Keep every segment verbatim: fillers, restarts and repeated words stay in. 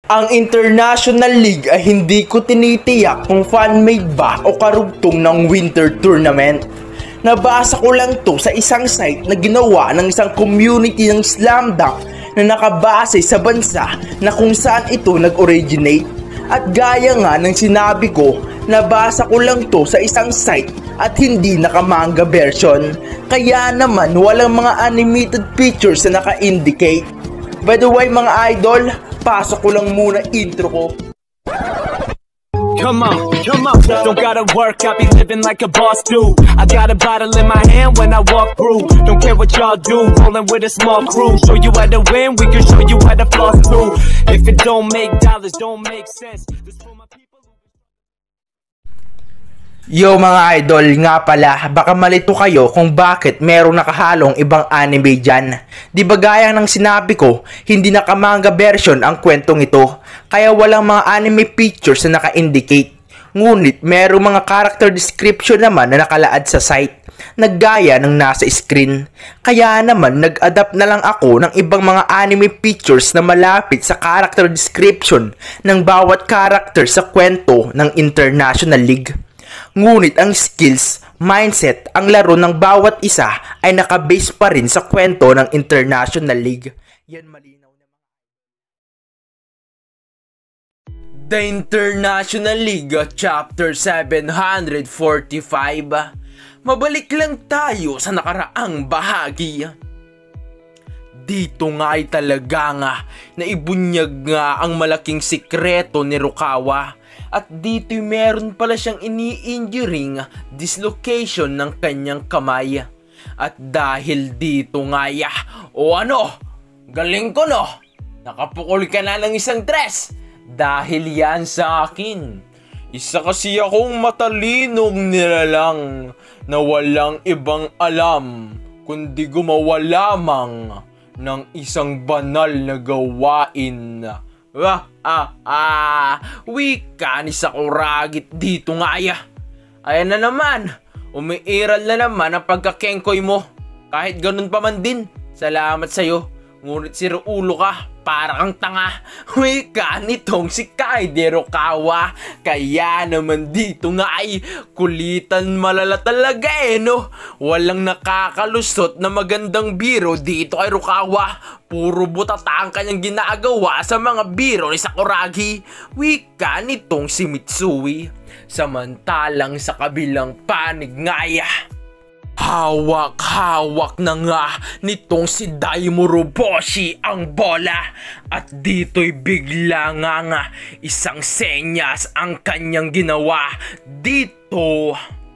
Ang International League ay hindi ko tinitiyak kung fan-made ba o karugtong ng winter tournament. Nabasa ko lang to sa isang site na ginawa ng isang community ng slam dunk na nakabase sa bansa na kung saan ito nag-originate. At gaya nga ng sinabi ko, nabasa ko lang to sa isang site at hindi nakamanga version. Kaya naman walang mga animated pictures na naka-indicate. By the way mga idol, pasok ko lang muna intro ko. Come on, come on, don't gotta work, I be living like a boss do. I got a bottle in my hand when I walk through. Don't care what y'all do, rolling with a small crew. Show you how to win, we can show you how to floss too. If it don't make dollars, don't make sense. This for my people. Yo mga idol, nga pala, baka malito kayo kung bakit merong nakahalong ibang anime dyan. Di ba gaya ng sinabi ko, hindi nakamanga version ang kwentong ito, kaya walang mga anime pictures na naka-indicate. Ngunit merong mga character description naman na nakalaad sa site, naggaya ng nasa screen. Kaya naman nag-adapt na lang ako ng ibang mga anime pictures na malapit sa character description ng bawat character sa kwento ng International League. Ngunit ang skills, mindset, ang laro ng bawat isa ay nakabase pa rin sa kwento ng International League. Yan malinaw naman. The International League Chapter seven forty-five. Mabalik lang tayo sa nakaraang bahagi. Dito nga ay talaga nga naibunyag nga ang malaking sikreto ni Rukawa. At dito meron pala siyang ini-injuring dislocation ng kanyang kamay. At dahil dito nga ya, o ano, galing ko no, nakapukol ka na ng isang tres. Dahil yan sa akin, isa kasi akong matalinong nilalang na walang ibang alam kundi gumawa lamang ng isang banal na gawain. Ah, ah, ah, wika ni Sakuragi dito nga ya. Ayan na naman, umiiral na naman ang pagkakengkoy mo. Kahit ganun pa man din, salamat sa'yo. Ngunit si ulo ka, para kang tanga. Wika nitong si Kaide Rukawa. Kaya naman dito nga ay kulitan malala talaga eh no. Walang nakakalusot na magandang biro dito kay Rukawa. Puro butata ang kanyang ginagawa sa mga biro ni Sakuragi. Wika nitong si Mitsui. Samantalang sa kabilang panig nga ya, hawak-hawak na nga nitong si Daimuroboshi ang bola. At dito'y bigla nga nga isang senyas ang kanyang ginawa dito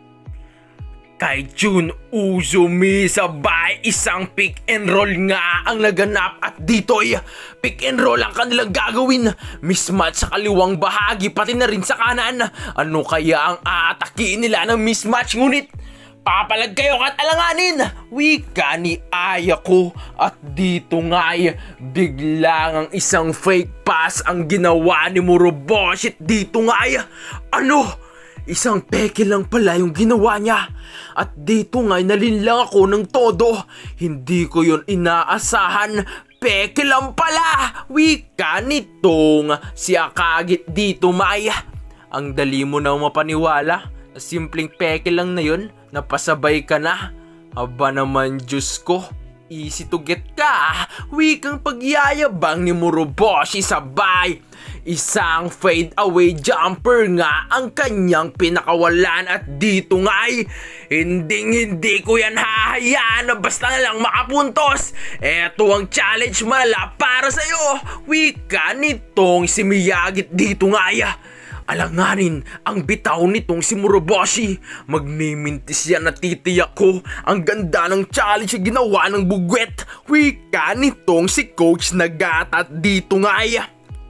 kay Jun Uzumi. Sabay isang pick and roll nga ang naganap. At dito'y pick and roll ang kanilang gagawin. Mismatch sa kaliwang bahagi pati na rin sa kanan. Ano kaya ang aatakiin nila ng mismatch? Ngunit papalag kayo at alanganin, wika ni Ayako. At dito nga'y biglang ang isang fake pass ang ginawa ni Muroboshi. Dito nga'y ano, isang peke lang pala yung ginawa niya. At dito nga'y nalinlang ako ng todo. Hindi ko yon inaasahan, peke lang pala. Wika nitong si Akagi dito Maya. Ang dali mo na mapaniwala, simpleng peke lang na yun, napasabay ka na. Aba naman Diyos ko, easy to get ka. Wikang pagyayabang ni Muroboshi. Sabay isang fade away jumper nga ang kanyang pinakawalan. At dito nga'y hinding hindi ko yan hahayaan na basta na lang makapuntos. Eto ang challenge mala para sa'yo. Wika nitong si Miyagi dito nga'y alanganin ang bitaw nitong si Muroboshi. Magmimintis yan, natitiyak ko. Ang ganda ng challenge ginawa ng bugwet. Wika nitong si Coach Nagata. Dito nga ay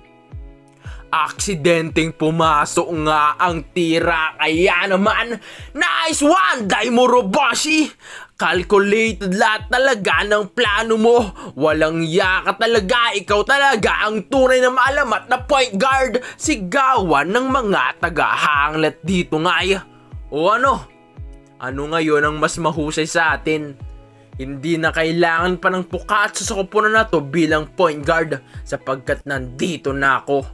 aksidenteng pumasok nga ang tira. Kaya naman, nice one Daimuroboshi. Calculated lahat talaga ng plano mo. Walang yaka talaga. Ikaw talaga ang tunay na maalamat na point guard. Sigawan ng mga tagahanglat dito nga. O ano? Ano ngayon ang mas mahusay sa atin? Hindi na kailangan pa ng Pukatsu sa koponan na to bilang point guard sapagkat nandito na ako.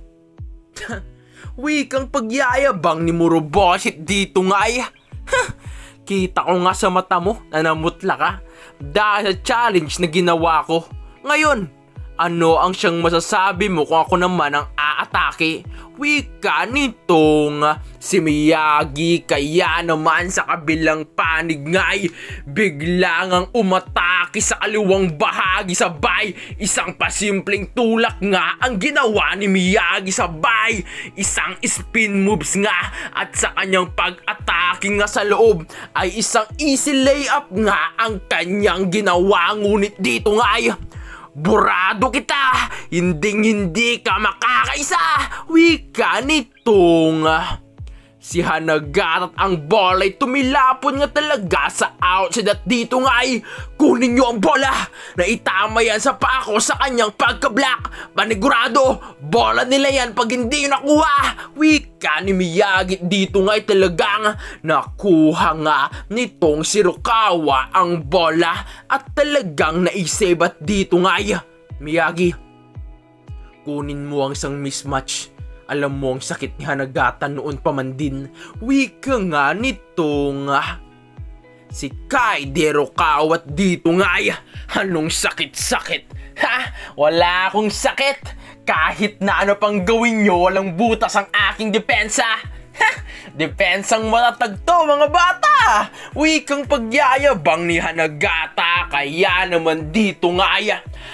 Wikang pagyayabang ni Muroboshi dito nga ay. Kita ko nga sa mata mo na namutla ka dahil sa challenge na ginawa ko. Ngayon, ano ang siyang masasabi mo kung ako naman ang aatake? Wika nitong si Miyagi, kaya naman sa kabilang panig nga'y biglang ang umatake sa kaliwang bahagi sabay. Isang pasimpleng tulak nga ang ginawa ni Miyagi sabay. Isang spin moves nga at sa kanyang pag-atake nga sa loob ay isang easy layup nga ang kanyang ginawa. Ngunit dito nga'y burado kita! Hinding hindi ka makakaisa! Wika nitong si Hanagata at ang bola ay tumilapon nga talaga sa outside at dito nga ay kunin nyo ang bola na itama yan sa pako sa kanyang pagka-block. Panigurado, bola nila yan pag hindi nakuha. Wika ni Miyagi dito nga ay talagang nakuha nga nitong si Rukawa ang bola at talagang naisave at dito nga ay Miyagi, kunin mo ang isang mismatch. Alam mo ang sakit ni Hanagata noon pa man din. Wika nga nitong uh, si Kaide Rukawa at dito nga ay anong sakit-sakit? Ha? Wala akong sakit. Kahit na ano pang gawin nyo, walang butas ang aking depensa. Ha? Depensang matatag to mga bata. Wikang pagyayabang ni Hanagata, kaya naman dito nga ay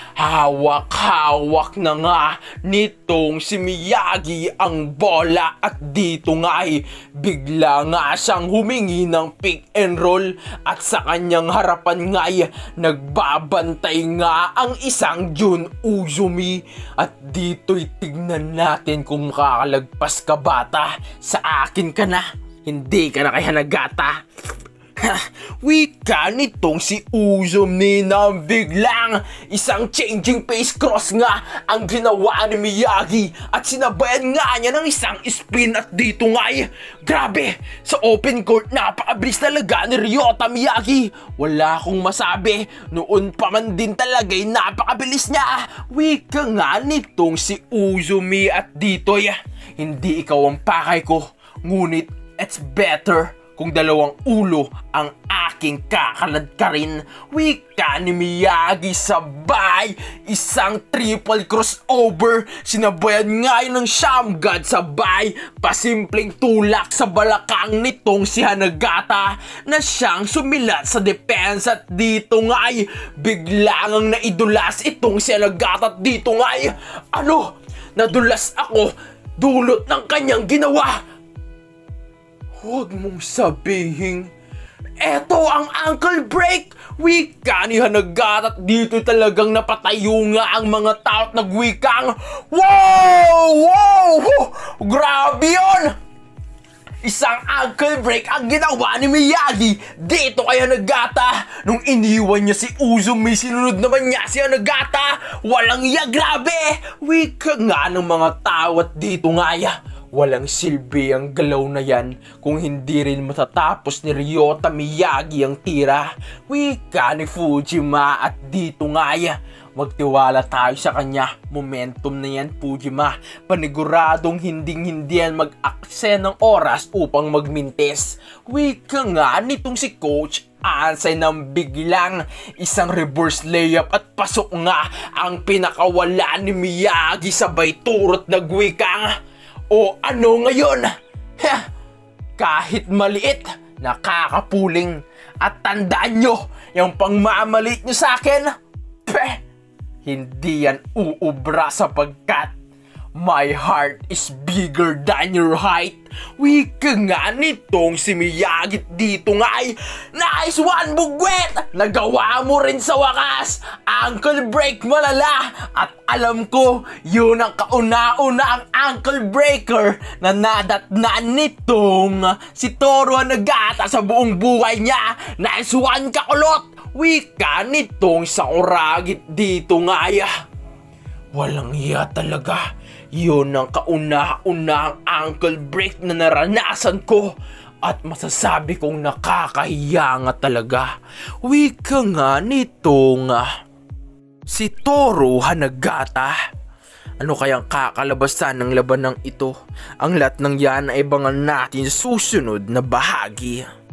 hawak-hawak na nga nitong si Miyagi ang bola at dito nga ay bigla nga siyang humingi ng pick and roll at sa kanyang harapan nga ay nagbabantay nga ang isang Jun Uzumi at dito'y tignan natin kung makakalagpas ka bata. Sa akin ka na, hindi ka na kay Hanagata. Wika nitong si Uzumi na biglang isang changing pace cross nga ang ginawa ni Miyagi at sinabayan nga niya ng isang spin at dito nga ay grabe, sa open court napakabilis talaga ni Ryota Miyagi. Wala akong masabi, noon pa man din talaga'y napakabilis niya. Wika nga nitong si Uzumi at dito ay hindi ikaw ang pakay ko, ngunit it's better kung dalawang ulo ang aking kakalad ka rin. Wika ni Miyagi sabay isang triple crossover. Sinabayan nga yun ng Shamgad sabay pasimpleng tulak sa balakang nitong si Hanagata na siyang sumilat sa depensa at dito nga ay biglang naidulas itong si Hanagata at dito nga ay ano, nadulas ako dulot ng kanyang ginawa. Huwag mong sabihin, eto ang ankle break! Wika ni Hanagata at dito talagang napatayo nga ang mga tao at nagwikang, wow! Wow! Grabe yun! Isang ankle break ang ginawa ni Miyagi dito kay Hanagata. Nung iniwan niya si Uzumi, sinunod naman niya si Hanagata. Walang iya, grabe! Wika nga ng mga tao at dito nga ya. Walang silbi ang galaw na yan kung hindi rin matatapos ni Ryota Miyagi ang tira. Wika ni Fujima at dito nga ya. Magtiwala tayo sa kanya. Momentum na yan, Fujima. Paniguradong hinding-hindi yan mag-akse ng oras upang magmintes. Wika nga nitong si Coach Ansay nang biglang isang reverse layup at pasok nga ang pinakawala ni Miyagi sabay turot nagwikang, o ano ngayon? Heh, kahit maliit, nakakapuling. At tandaan nyo, yung pangmamaliit nyo sa akin, peh, hindi yan uubra sapagkat my heart is bigger than your height. Wika nga nitong si Miyagi dito nga ay nice one, bugwet! Nagawa mo rin sa wakas. Ankle break malala. At alam ko, yun ang kauna-una ang ankle breaker na nadatnan nitong si Toru Hanagata sa buong buhay niya. Nice one, kakulot! Wika nitong Sakuragi dito nga ay walang iya talaga. Yun ang kauna-unang ankle break na naranasan ko. At masasabi kong nakakahiya nga talaga. Wika nga nitong si Toru Hanagata. Ano kayang kakalabasan ng labanang ito? Ang lahat ng yan ay abangan natin sa susunod na bahagi.